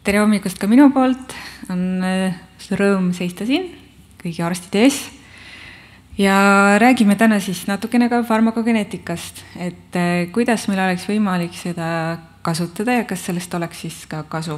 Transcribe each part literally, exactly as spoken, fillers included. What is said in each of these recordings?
Tere hommikust ka minu poolt, on rõõm seista siin kõigi arstide ees ja räägime täna siis natukene ka farmakogeneetikast, et kuidas meil oleks võimalik seda kasutada ja kas sellest oleks siis ka kasu.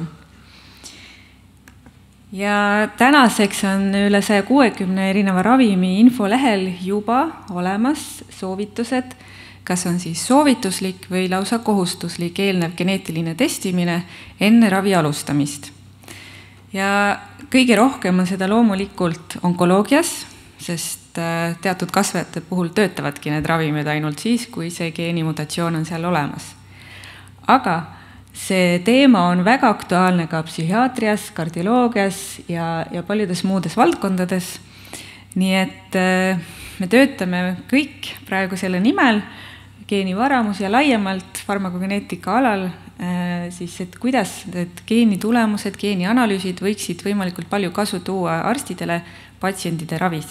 Ja tänaseks on üle saja kuuekümne erineva ravimi infolehel juba olemas soovitused, kas on siis soovituslik või lausa kohustuslik eelnev geneetiline testimine enne ravi alustamist. Ja kõige rohkem on seda loomulikult onkoloogias, sest teatud kasvajate puhul töötavadki need ravimid ainult siis, kui see geenimutatsioon on seal olemas. Aga see teema on väga aktuaalne ka psühhiaatrias, kardioloogias ja, ja paljudes muudes valdkondades. Nii et me töötame kõik praegu selle nimel, geenivaramus ja laiemalt farmakogeneetika alal, siis et kuidas need geenitulemused, geenianalüüsid võiksid võimalikult palju kasu tuua arstidele patsientide ravis.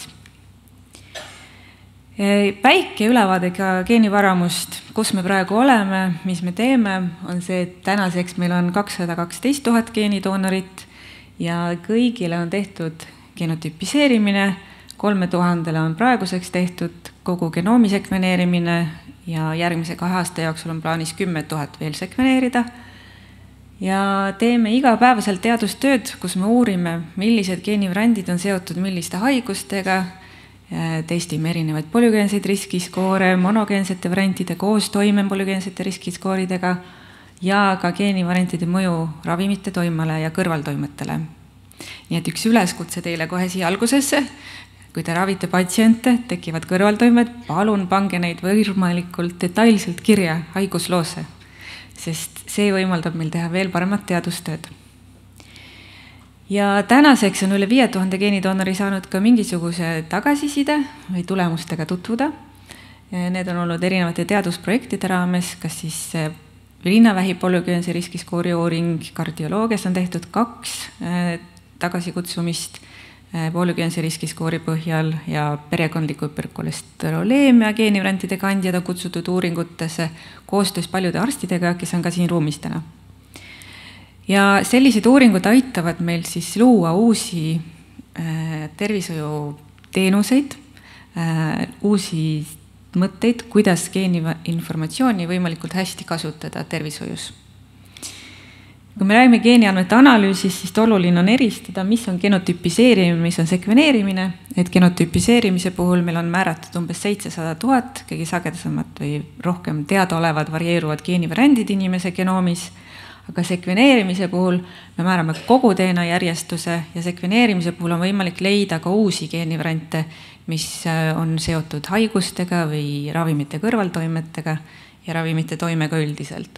Väike ülevaade ka geenivaramust, kus me praegu oleme, mis me teeme, on see, et tänaseks meil on kakssada kaksteist tuhat geenidoonorit ja kõigile on tehtud genotüpiseerimine, kolme tuhandele on praeguseks tehtud kogu genoomi sekveneerimine ja järgmise kahe aasta jooksul on plaanis kümme tuhat veel sekveneerida. Ja teeme igapäevaselt teadustööd, kus me uurime, millised geenivariandid on seotud milliste haigustega, testime erinevaid polügeenseid riskiskoore, monogeensete variantide koos toime polügeensete riskiskooridega ja ka geenivariantide mõju ravimite toimele ja kõrvaltoimetele. Nii et üks üleskutse teile kohe siia algusesse. Kui te ravite patsiente, tekivad kõrvaltoimed, palun pange neid võimalikult detailselt kirja haigusloosse, sest see võimaldab meil teha veel paremat teadustööd. Ja tänaseks on üle viie tuhande geenidoonori saanud ka mingisuguse tagasiside või tulemustega tutvuda. Need on olnud erinevate teadusprojektide raames, kas siis rinnavähi polügeense riskiskoori uuring, kardioloogias on tehtud kaks tagasikutsumist, polügeense riskiskoori põhjal ja perekondliku hüperkolesteroleemia geenivariantide kandjad on kutsutud uuringutesse koostöös paljude arstidega, kes on ka siin ruumis täna. Ja sellised uuringud aitavad meil siis luua uusi tervishoiuteenuseid, uusi mõtteid, kuidas geeniinformatsiooni võimalikult hästi kasutada tervishoius. Kui me räägime geeniandmete analüüsist, siis oluline on eristada, mis on genotüpiseerimine, mis on sekveneerimine. Et genotüpiseerimise puhul meil on määratud umbes seitsesada tuhat, kõige sagedasemad või rohkem teadaolevad varieeruvad geenivariandid inimese genoomis. Aga sekveneerimise puhul me määrame kogu D N A järjestuse ja sekveneerimise puhul on võimalik leida ka uusi geenivariante, mis on seotud haigustega või ravimite kõrvaltoimetega ja ravimite toimega üldiselt.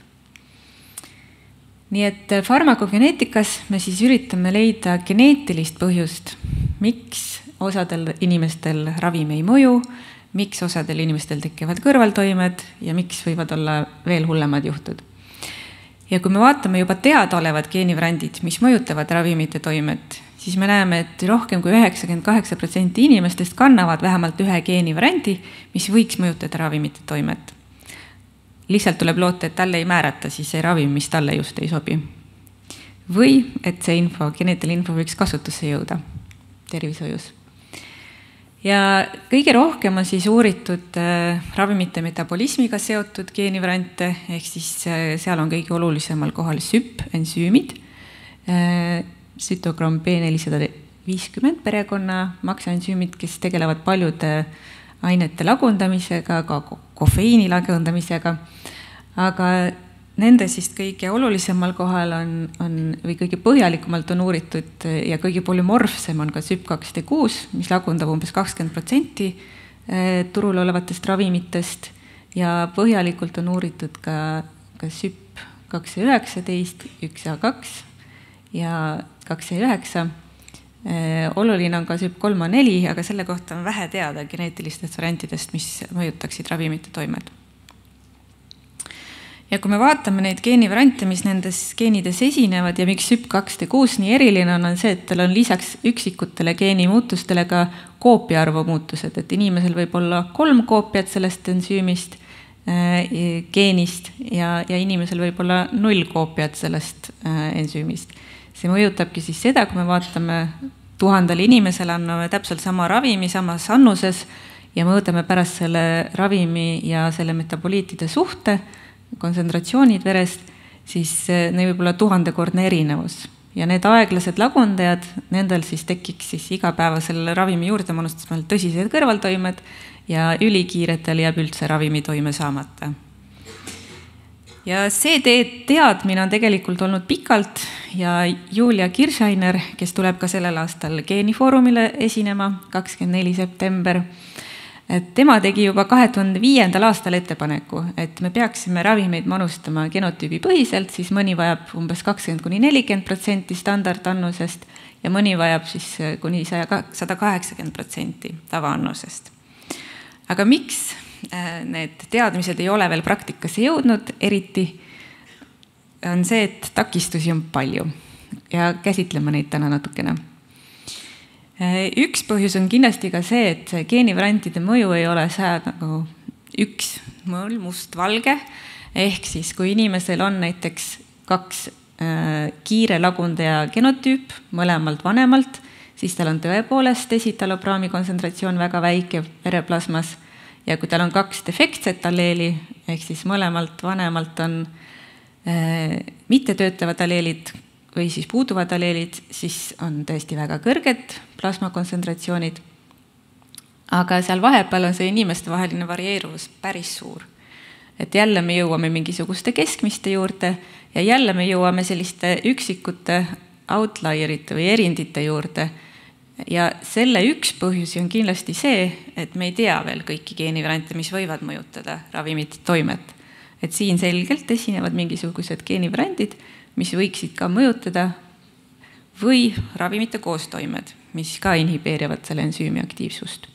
Nii et farmakogeneetikas me siis üritame leida geneetilist põhjust, miks osadel inimestel ravim ei mõju, miks osadel inimestel tekivad kõrvaltoimed ja miks võivad olla veel hullemad juhtud. Ja kui me vaatame juba teadaolevad geenivariandid, mis mõjutavad ravimite toimet, siis me näeme, et rohkem kui üheksakümmend kaheksa protsenti inimestest kannavad vähemalt ühe geenivariandi, mis võiks mõjutada ravimite toimet. Lihtsalt tuleb loota, et talle ei määrata siis see ravim, mis talle just ei sobi. Või et see info, geneetiline info võiks kasutusse jõuda tervishoius. Ja kõige rohkem on siis uuritud ravimite metabolismiga seotud geenivariante, ehk siis seal on kõige olulisemal kohal S Y P ensüümid, sütokroom B nelisada viiskümmend perekonna maksaensüümid, kes tegelevad paljude ainete lagundamisega, ka kofeiini lagundamisega, aga nende siis kõige olulisemal kohal on, on, või kõige põhjalikumalt on uuritud ja kõige polümorfsem on ka S Y P kaks D kuus, mis lagundab umbes kakskümmend protsenti turul olevatest ravimitest ja põhjalikult on uuritud ka, ka S Y P kaks üheksateist, üks A kaks ja kaks üheksa. Oluline on ka S Y P kolm A neli, aga selle kohta on vähe teada geneetilistest variantidest, mis mõjutaksid ravimite toimed. Ja kui me vaatame neid geenivariante, mis nendes geenides esinevad ja miks S Y P kaks D kuus nii eriline on, on see, et tal on lisaks üksikutele geenimuutustele ka koopiaarvu muutused, et inimesel võib olla kolm koopiat sellest ensüümist, geenist ja, ja inimesel võib olla null koopiat sellest ensüümist. see mõjutabki siis seda, kui me vaatame tuhandele inimesele, anname täpselt sama ravimi samas annuses ja mõõdame pärast selle ravimi ja selle metaboliitide suhte, kontsentratsioonid verest, siis neil võib olla tuhandekordne erinevus. Ja need aeglased lagundajad, nendel siis tekiks siis igapäevasel ravimi juurdemanustusel tõsised kõrvaltoimed ja ülikiiretel jääb üldse ravimi toime saamata. Ja see teadmine on tegelikult olnud pikalt ja Julia Kirchhainer, kes tuleb ka sellel aastal geenifoorumile esinema, kakskümmend neli september, et tema tegi juba kahe tuhande viiendal aastal ettepaneku, et me peaksime ravimeid manustama genotüübi põhiselt, siis mõni vajab umbes kakskümmend kuni nelikümmend protsenti standardannusest ja mõni vajab siis kuni sada kaheksakümmend protsenti tavaannusest. Aga miks need teadmised ei ole veel praktikasse jõudnud, eriti on see, et takistusi on palju ja käsitleme neid täna natukene. Üks põhjus on kindlasti ka see, et geenivariantide mõju ei ole see nagu üks mõõl must-valge, ehk siis kui inimesel on näiteks kaks kiire lagundaja genotüüp mõlemalt vanemalt, siis tal on tõepoolest esitalopraami kontsentratsioon väga väike vereplasmas ja kui tal on kaks defektset alleeli, ehk siis mõlemalt vanemalt on mittetöötavad alleelid või siis puuduvad alleelid, siis on tõesti väga kõrged plasmakontsentratsioonid. Aga seal vahepeal on see inimeste vaheline varieeruvus päris suur. Et jälle me jõuame mingisuguste keskmiste juurde ja jälle me jõuame selliste üksikute outlierite või erindite juurde. Ja selle üks põhjusi on kindlasti see, et me ei tea veel kõiki geenivariante, mis võivad mõjutada ravimite toimet. Et siin selgelt esinevad mingisugused geenivariandid, mis võiksid ka mõjutada või ravimite koostoimed, mis ka inhibeerivad selle ensüümi aktiivsust.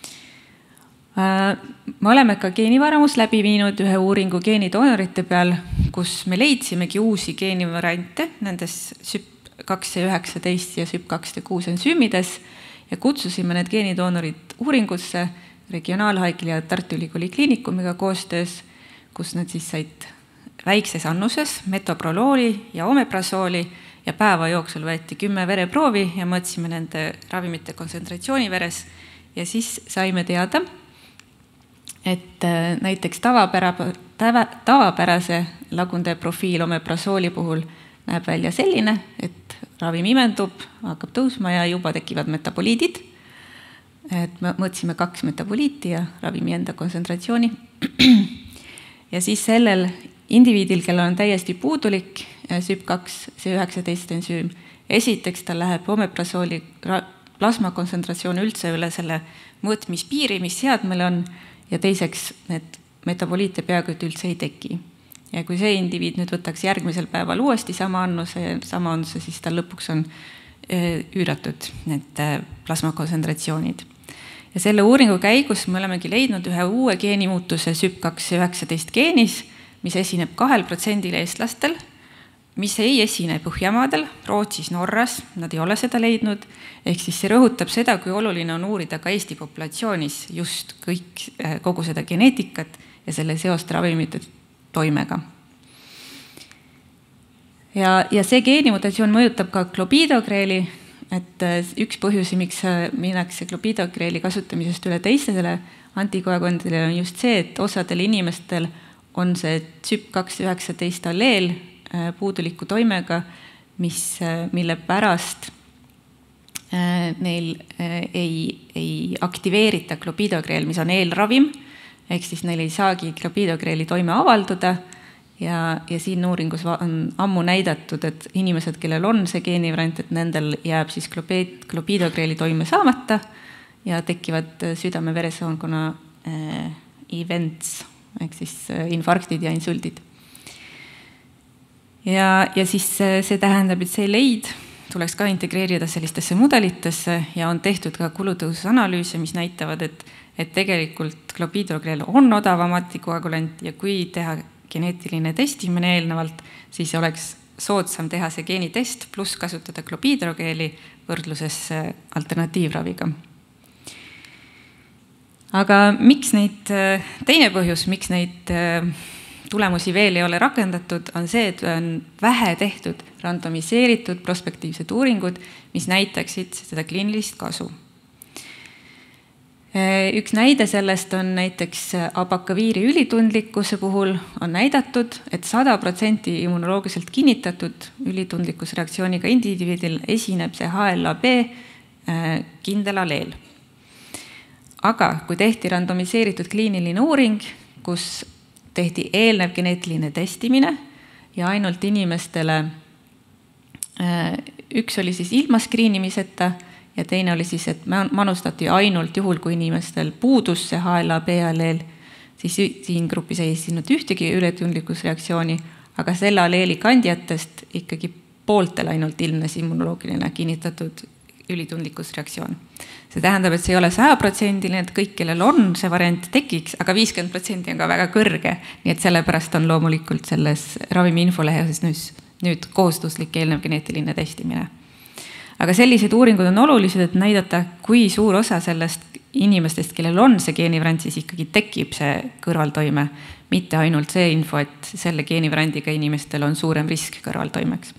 Me oleme ka geenivaramus läbi viinud ühe uuringu geenidoonorite peal, kus me leidsimegi uusi geenivariante nendes S Y P kaks üheksateist ja S Y P kaks kuus ensüümides ja kutsusime need geenidoonorid uuringusse Regionaalhaigla ja Tartu Ülikooli Kliinikumiga koostöös, kus nad siis said väikses annuses metoprolooli ja omeprasooli ja päeva jooksul võeti kümme vereproovi ja mõõtsime nende ravimite kontsentratsiooni veres ja siis saime teada, et näiteks tavapära, tava, tavapärase lagundaja profiil omeprasooli puhul näeb välja selline, et ravim imendub, hakkab tõusma ja juba tekivad metaboliidid. Et me mõõtsime kaks metaboliiti ja ravimi enda kontsentratsiooni. Ja siis sellel indiviidil, kellel on täiesti puudulik S Y P kaks üheksateist ensüüm, esiteks tal läheb omeprasooli plasmakontsentratsioon üldse üle selle mõõtmispiiri, mis seadmel on, ja teiseks need metaboliite peaaegu üldse ei teki. Ja kui see indiviid nüüd võtaks järgmisel päeval uuesti sama annuse, sama annuse, siis tal lõpuks on üüratud need plasmakontsentratsioonid. Ja selle uuringu käigus me olemegi leidnud ühe uue geenimuutuse S Y P kaks üheksateist geenis, mis esineb kahel protsendil eestlastel, mis ei esine Põhjamaadel, Rootsis, Norras, nad ei ole seda leidnud, ehk siis see rõhutab seda, kui oluline on uurida ka Eesti populatsioonis just kõik, kogu seda geneetikat ja selle seost ravimite toimega. Ja, ja see geenimutatsioon mõjutab ka klopidogreeli, et üks põhjusi, miks minnakse klopidogreeli kasutamisest üle teistele antikoagulantidele on just see, et osadel inimestel on see S Y P kaks üheksateist alleel puuduliku toimega, mis, mille pärast neil ei, ei aktiveerita klopidogreel, mis on eelravim, ehk siis neil ei saagi klopidogreeli toime avalduda ja, ja siin uuringus on ammu näidatud, et inimesed, kellel on see geenivariant, et nendel jääb siis klopidogreeli toime saamata ja tekivad südame-veresoonkonna events, ehk siis infarktid ja insuldid. Ja, ja siis see tähendab, et see leid tuleks ka integreerida sellistesse mudelitesse ja on tehtud ka kulutõususanalüüse, mis näitavad, et, et tegelikult klopidogreel on odavam antikoagulant ja kui teha geneetiline testimine eelnevalt, siis oleks soodsam teha see geenitest pluss kasutada klopidogreeli võrdluses alternatiivraviga. Aga miks neid, teine põhjus, miks neid tulemusi veel ei ole rakendatud, on see, et on vähe tehtud randomiseeritud prospektiivsed uuringud, mis näitaksid seda kliinilist kasu. Üks näide sellest on näiteks abakaviiri ülitundlikkuse puhul on näidatud, et sada protsenti immunoloogiliselt kinnitatud ülitundlikkusreaktsiooniga indiviidil esineb see H L A B kindel alleel. Aga kui tehti randomiseeritud kliiniline uuring, kus tehti eelnev geneetiline testimine ja ainult inimestele, üks oli siis ilma skriinimiseta ja teine oli siis, et manustati ainult juhul, kui inimestel puudus see H L A B alleel, siis siin grupis ei esinud ühtegi ületundlikkusreaktsiooni, aga selle alleeli kandjatest ikkagi pooltel ainult ilmnes immunoloogiline kinnitatud ülitundlikkusreaktsioon. See tähendab, et see ei ole saja protsendiline, et kõik, kellel on see variant tekiks, aga viiskümmend protsenti on ka väga kõrge, nii et sellepärast on loomulikult selles ravimi infolehes nüüd kohustuslik eelnev geneetiline testimine. Aga sellised uuringud on olulised, et näidata, kui suur osa sellest inimestest, kellel on see geenivariant, siis ikkagi tekib see kõrvaltoime, mitte ainult see info, et selle geenivarandiga inimestel on suurem risk kõrvaltoimeks.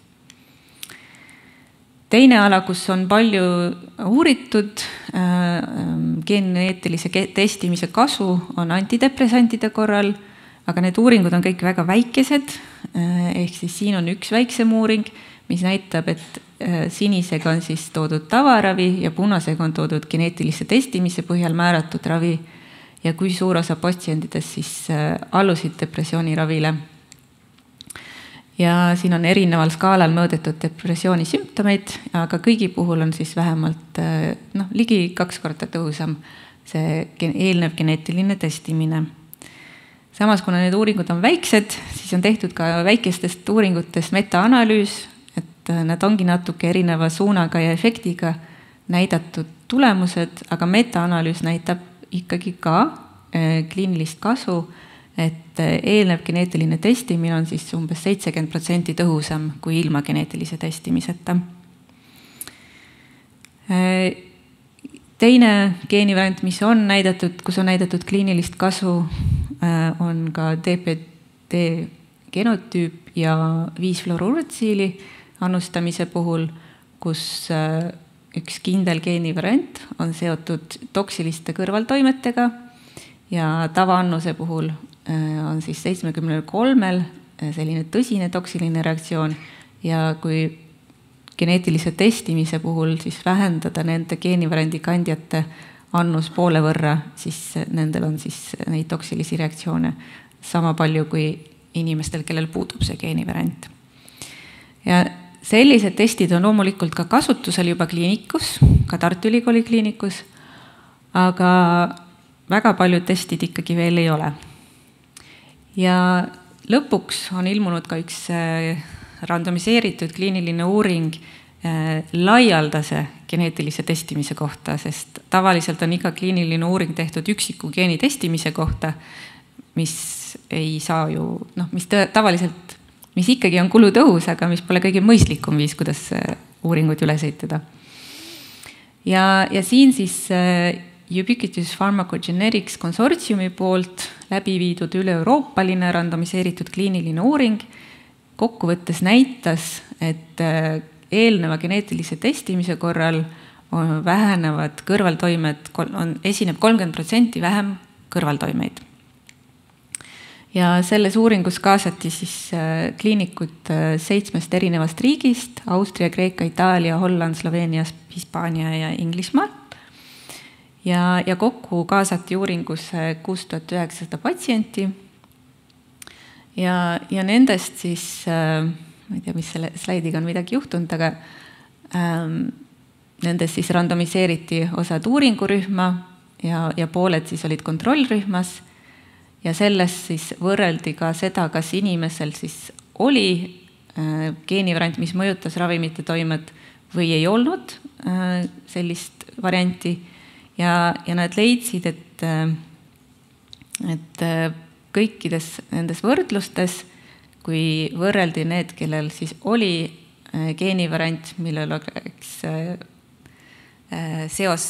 Teine ala, kus on palju uuritud geneetilise testimise kasu, on antidepressantide korral, aga need uuringud on kõik väga väikesed, ehk siis siin on üks väiksem uuring, mis näitab, et sinisega on siis toodud tavaravi ja punasega on toodud geneetilise testimise põhjal määratud ravi ja kui suur osa patsientidest siis allusid depressiooniravile. Ja siin on erineval skaalal mõõdetud depressiooni sümptomeid, aga kõigi puhul on siis vähemalt no, ligi kaks korda tõhusam see eelnev geneetiline testimine. Samas, kuna need uuringud on väiksed, siis on tehtud ka väikestest uuringutest metaanalüüs, et nad ongi natuke erineva suunaga ja efektiga näidatud tulemused, aga metaanalüüs näitab ikkagi ka kliinilist kasu, et eelnev geneetiline testimine on siis umbes seitsekümmend protsenti tõhusam kui ilma geneetilise testimiseta. Teine geenivariant, mis on näidatud, kus on näidatud kliinilist kasu, on ka D P D genotüüp ja viis fluorurotsiili annustamise puhul, kus üks kindel geenivariant on seotud toksiliste kõrvaltoimetega ja tavaannuse puhul on siis seitsmekümne kolmel selline tõsine toksiline reaktsioon ja kui geneetilise testimise puhul siis vähendada nende geenivariandi kandjate annus poole võrra, siis nendel on siis neid toksilisi reaktsioone sama palju kui inimestel, kellel puudub see geenivariant. Ja sellised testid on loomulikult ka kasutusel juba kliinikus, ka Tartu Ülikooli kliinikus, aga väga paljud testid ikkagi veel ei ole. Ja lõpuks on ilmunud ka üks randomiseeritud kliiniline uuring laialdase geneetilise testimise kohta, sest tavaliselt on iga kliiniline uuring tehtud üksiku geeni testimise kohta, mis ei saa ju, noh, mis tavaliselt, mis ikkagi on kulutõhus, aga mis pole kõige mõistlikum viis, kuidas uuringuid üles ehitada. Ja, ja siin siis Ubiquitous Pharmacogenetics konsortsiumi poolt läbi viidud üle-euroopaline randomiseeritud kliiniline uuring kokkuvõttes näitas, et eelneva geneetilise testimise korral on vähenevad kõrvaltoimed, on, esineb kolmkümmend protsenti vähem kõrvaltoimeid. Ja selles uuringus kaasati siis kliinikud seitsmest erinevast riigist, Austria, Kreeka, Itaalia, Holland, Sloveenia, Hispaania ja Inglismaa. Ja, ja kokku kaasati uuringusse kuus tuhat üheksasada patsienti ja, ja nendest siis, ma ei tea, mis selle slaidiga on midagi juhtunud, aga ähm, nendest siis randomiseeriti osad uuringurühma ja, ja pooled siis olid kontrollrühmas ja sellest siis võrreldi ka seda, kas inimesel siis oli äh, geenivariant, mis mõjutas ravimite toimet või ei olnud äh, sellist varianti. Ja, ja nad leidsid, et, et kõikides nendes võrdlustes, kui võrreldi need, kellel siis oli geenivariant, millel oleks seos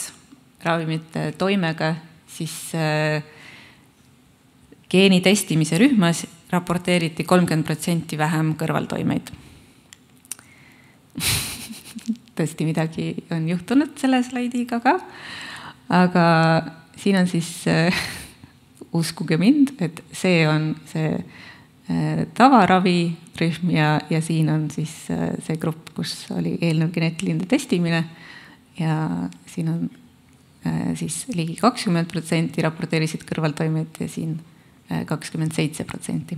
ravimite toimega, siis geeni testimise rühmas raporteeriti kolmkümmend protsenti vähem kõrvaltoimeid. Tõesti midagi on juhtunud selle slaidiga ka, aga siin on siis, uskuge mind, et see on see tavaravirühm ja, ja siin on siis see grupp, kus oli eelnev geneetiline testimine ja siin on siis ligi kakskümmend protsenti raporteerisid kõrvaltoimed ja siin kakskümmend seitse protsenti.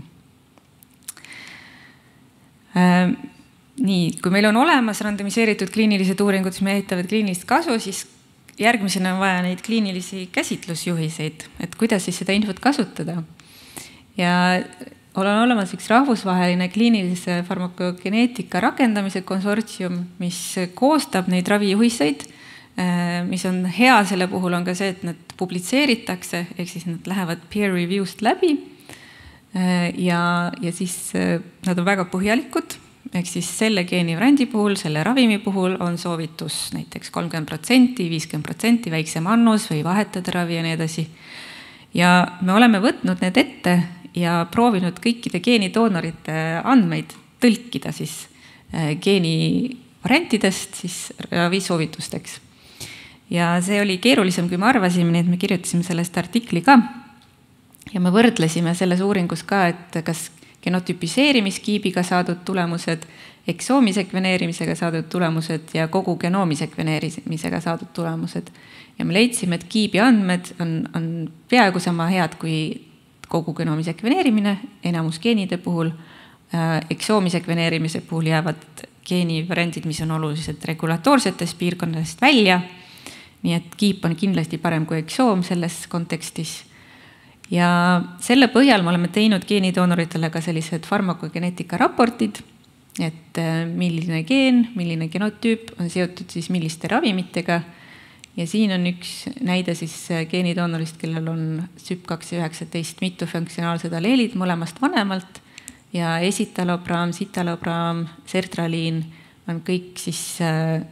Nii, kui meil on olemas randomiseeritud kliinilised uuringud, mis näitavad kliinilist kasu, siis järgmisena on vaja neid kliinilisi käsitlusjuhiseid, et kuidas siis seda infot kasutada. Ja on olemas üks rahvusvaheline kliinilise farmakogeneetika rakendamise konsortsium, mis koostab neid ravijuhiseid, mis on hea selle puhul on ka see, et nad publitseeritakse, ehk siis nad lähevad peer review'st läbi ja, ja siis nad on väga põhjalikud, ehk siis selle geenivariandi puhul, selle ravimi puhul on soovitus näiteks kolmkümmend protsenti, viiskümmend protsenti väiksem annus või vahetada ravi ja nii edasi. Ja me oleme võtnud need ette ja proovinud kõikide geenidoonorite andmeid tõlkida siis geenivariantidest siis ravisoovitusteks. Ja see oli keerulisem, kui me arvasime, nii et me kirjutasime sellest artikli ka. Ja me võrdlesime selles uuringus ka, et kas genotüpiseerimiskiibiga saadud tulemused, eksoomi sekveneerimisega saadud tulemused ja kogu genoomi sekveneerimisega saadud tulemused. Ja me leidsime, et kiibi andmed on, on peaaegu sama head kui kogu genoomi sekveneerimine, enamus geenide puhul. Eksoomi sekveneerimise puhul jäävad geenivariandid, mis on oluliselt regulatoorsetest piirkonnast välja. Nii et kiip on kindlasti parem kui eksoom selles kontekstis. Ja selle põhjal me oleme teinud geenidoonoritele ka sellised farmakogeneetika raportid, et milline geen, milline genotüüp on seotud siis milliste ravimitega. Ja siin on üks näide siis geenidoonorist, kellel on S Y P kaks üheksateist mitufunktsionaalsed alleelid mõlemast vanemalt ja esitalopraam, sitalopraam, sertraliin on kõik siis äh,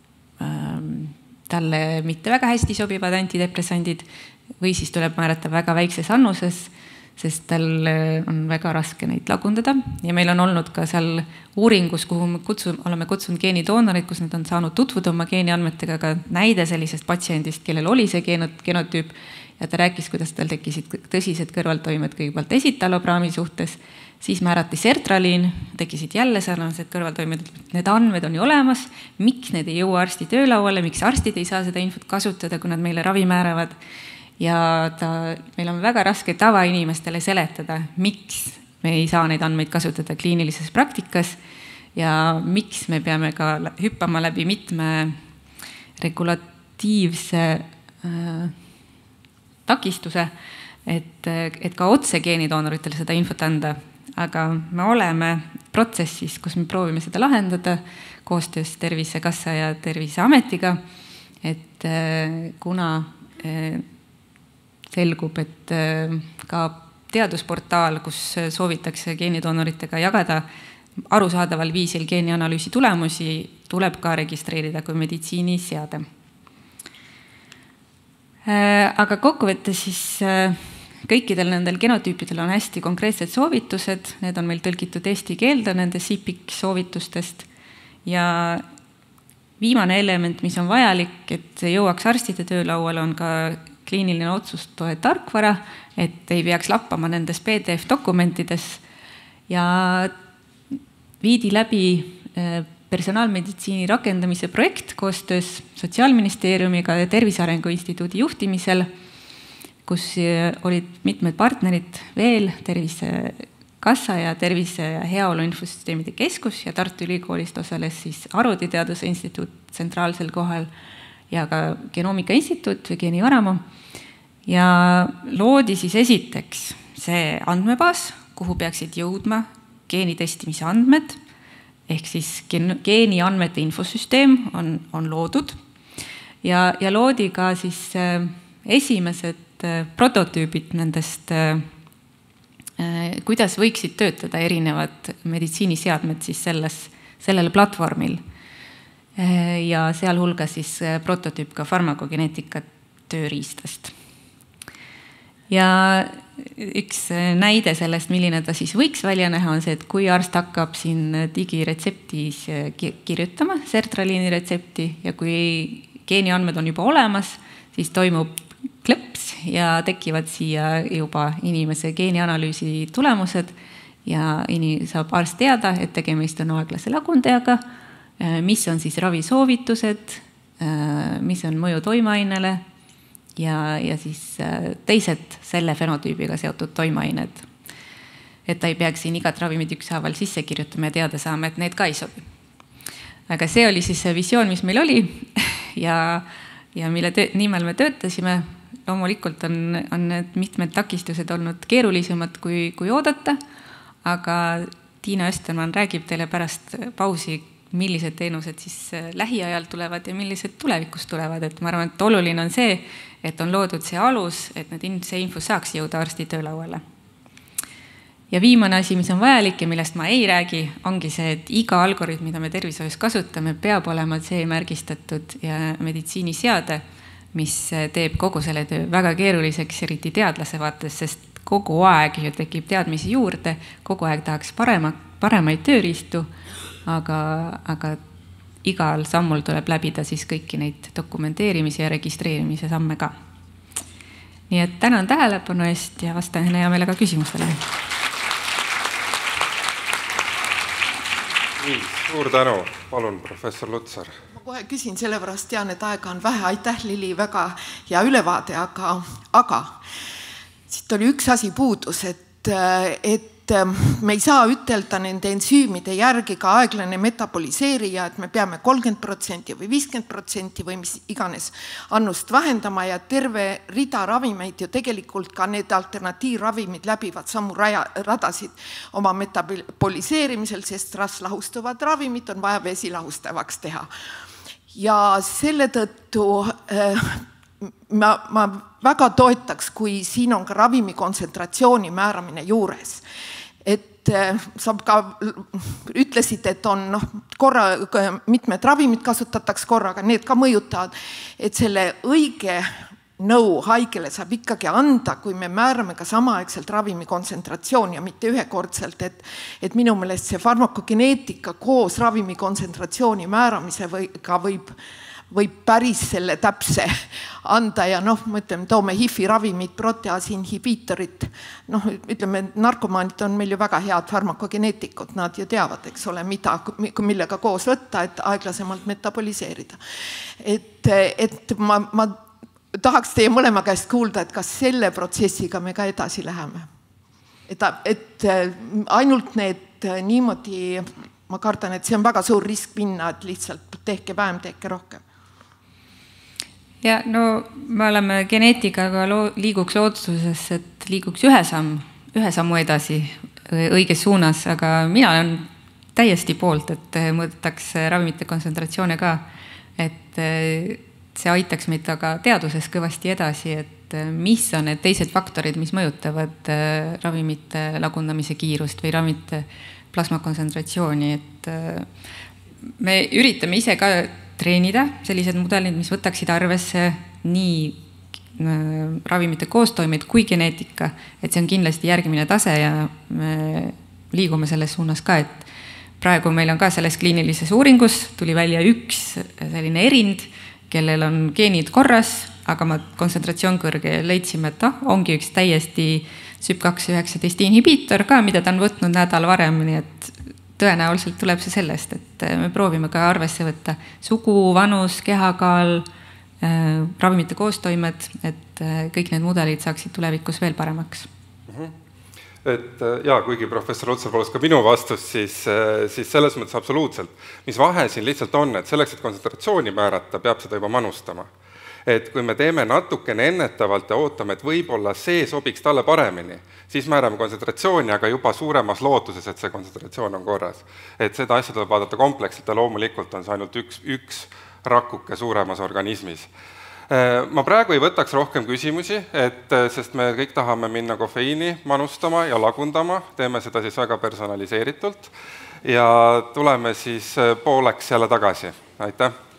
talle mitte väga hästi sobivad antidepressandid või siis tuleb määrata väga väikses annuses, sest tal on väga raske neid lagundada. Ja meil on olnud ka seal uuringus, kuhu me kutsun, oleme kutsunud geenidoonorid, kus nad on saanud tutvuda oma geeniandmetega, ka näide sellisest patsiendist, kellel oli see genotüüp ja ta rääkis, kuidas tal tekkisid tõsised kõrvaltoimed kõigepealt esitalopraami suhtes, siis määrati sertraliin, tekkisid jälle sarnased kõrvaltoimed, need andmed on ju olemas, miks need ei jõua arsti töölauale, miks arstid ei saa seda infot kasutada, kui nad meile ravi määravad. Ja ta, meil on väga raske tavainimestele seletada, miks me ei saa neid andmeid kasutada kliinilises praktikas ja miks me peame ka hüppama läbi mitme regulatiivse äh, takistuse, et, et ka otse geenidoonoritele seda infot anda. Aga me oleme protsessis, kus me proovime seda lahendada koostöös Tervisekassa ja Terviseametiga, et kuna selgub, et ka teadusportaal, kus soovitakse geenidoonoritega jagada arusaadaval viisil geenianalüüsi tulemusi, tuleb ka registreerida kui meditsiiniseade. Aga kokkuvõttes siis kõikidel nendel genotüüpidel on hästi konkreetsed soovitused, need on meil tõlgitud eesti keelde nende S I P I C soovitustest ja viimane element, mis on vajalik, et jõuaks arstide töölauale, on ka kliiniline otsustoe tarkvara, et ei peaks lappama nendes P D F dokumentides ja viidi läbi personaalmeditsiini rakendamise projekt koostöös Sotsiaalministeeriumiga ja Tervise Arengu Instituudi juhtimisel, kus olid mitmed partnerid veel, Tervisekassa ja Tervise ja Heaolu infosüsteemide keskus ja Tartu Ülikoolist osales siis Arudi Teaduse Instituut tsentraalsel kohal ja ka Genoomika Instituut või Geenivaramu. Ja loodi siis esiteks see andmebaas, kuhu peaksid jõudma geenitestimise andmed, ehk siis geeniandmete infosüsteem on, on loodud ja, ja loodi ka siis esimesed prototüübid nendest, kuidas võiksid töötada erinevad meditsiiniseadmed siis selles, sellel platvormil. Ja sealhulgas siis prototüüp ka farmakogeneetika tööriistast. Ja üks näide sellest, milline ta siis võiks välja näha, on see, et kui arst hakkab siin digiretseptis kirjutama sertraliini retsepti ja kui geeniandmed on juba olemas, siis toimub kleps ja tekivad siia juba inimese geenianalüüsi tulemused ja ini saab arst teada, et tegemist on aeglase lagundajaga, mis on siis ravisoovitused, mis on mõju toimeainele ja, ja siis teised selle fenotüübiga seotud toimeained. Et ta ei peaks siin igat ravimit ükshaaval sisse kirjutama ja teada saama, et need ka ei sobi. Aga see oli siis see visioon, mis meil oli ja, ja mille töö, nimel me töötasime. Loomulikult on, on need mitmed takistused olnud keerulisemad kui, kui oodata, aga Tiina Östermann räägib teile pärast pausi, millised teenused siis lähiajal tulevad ja millised tulevikus tulevad. Et ma arvan, et oluline on see, et on loodud see alus, et need, see info saaks jõuda arsti töölauale. Ja viimane asi, mis on vajalik ja millest ma ei räägi, ongi see, et iga algoritm, mida me tervishoius kasutame, peab olema see märgistatud ja meditsiiniseade, mis teeb kogu selle töö väga keeruliseks, eriti teadlase vaates, sest kogu aeg ju tekib teadmisi juurde, kogu aeg tahaks parema, paremaid tööriistu, aga, aga igal sammul tuleb läbida siis kõiki neid dokumenteerimise ja registreerimise samme ka. Nii et tänan tähelepanu eest ja vastan hea meelega küsimustele. Nii, suur tänu. Palun, professor Lutsar. Ma kohe küsin, sellepärast tean, et aega on vähe. Aitäh, Lili, väga hea ülevaade, aga, aga siit oli üks asi puudus, et, et me ei saa ütelda nende ensüümide järgi ka aeglane metaboliseerija, et me peame kolmkümmend protsenti või viiskümmend protsenti või mis iganes annust vähendama ja terve rida ravimeid ju tegelikult ka need alternatiivravimid läbivad samu raja, radasid oma metaboliseerimisel, sest rasslahustuvad ravimid on vaja vesilahustavaks teha. Ja selle tõttu äh, ma, ma väga toetaks, kui siin on ka ravimi kontsentratsiooni määramine juures. Et sa ka ütlesid, et on noh, korra, mitmed ravimid kasutatakse korraga, need ka mõjutavad, et selle õige nõu haigele saab ikkagi anda, kui me määrame ka samaaegselt ravimi kontsentratsiooni ja mitte ühekordselt, et, et minu meelest see farmakogeneetika koos ravimi kontsentratsiooni määramise või, ka võib võib päris selle täpse anda ja noh, mõtleme, toome H I F-i ravimid, proteaasi inhibiitorid, noh, ütleme, narkomaanid on meil ju väga head farmakogeneetikud, nad ju teavad, eks ole, mida, millega koos võtta, et aeglasemalt metaboliseerida. Et, et ma, ma tahaks teie mõlema käest kuulda, et kas selle protsessiga me ka edasi läheme. Et, et ainult need niimoodi, ma kardan, et see on väga suur risk minna, et lihtsalt tehke vähem, tehke rohkem. Ja no me oleme geneetikaga liiguks looduses, et liiguks ühe samm, ühe sammu edasi õiges suunas, aga mina olen täiesti poolt, et mõõdetaks ravimite kontsentratsioone ka, et see aitaks meid aga teaduses kõvasti edasi, et mis on need teised faktorid, mis mõjutavad ravimite lagundamise kiirust või ravimite plasmakontsentratsiooni, et me üritame ise ka treenida sellised mudelid, mis võtaksid arvesse nii ravimite koostoimeid kui geneetika, et see on kindlasti järgmine tase ja me liigume selles suunas ka, et praegu meil on ka selles kliinilises uuringus tuli välja üks selline erind, kellel on geenid korras, aga ma kontsentratsioon kõrge ja leidsime, et oh, ongi üks täiesti S Y P kaks üheksateist inhibiitor ka, mida ta on võtnud nädal varem, nii et tõenäoliselt tuleb see sellest, et me proovime ka arvesse võtta sugu, vanus, kehakaal, äh, ravimite koostoimed, et äh, kõik need mudelid saaksid tulevikus veel paremaks. Mm-hmm. Et jaa, kuigi professor Lutsar poleks ka minu vastus, siis, siis selles mõttes absoluutselt. Mis vahe siin lihtsalt on, et selleks, et kontsentratsiooni määrata, peab seda juba manustama. Et kui me teeme natukene ennetavalt ja ootame, et võib-olla see sobiks talle paremini, siis määrame kontsentratsiooni, aga juba suuremas lootuses, et see kontsentratsioon on korras. Et seda asja tuleb vaadata kompleksilt ja loomulikult on see ainult üks, üks rakuke suuremas organismis. Ma praegu ei võtaks rohkem küsimusi, et, sest me kõik tahame minna kofeiini manustama ja lagundama, teeme seda siis väga personaliseeritult ja tuleme siis pooleks jälle tagasi. Aitäh!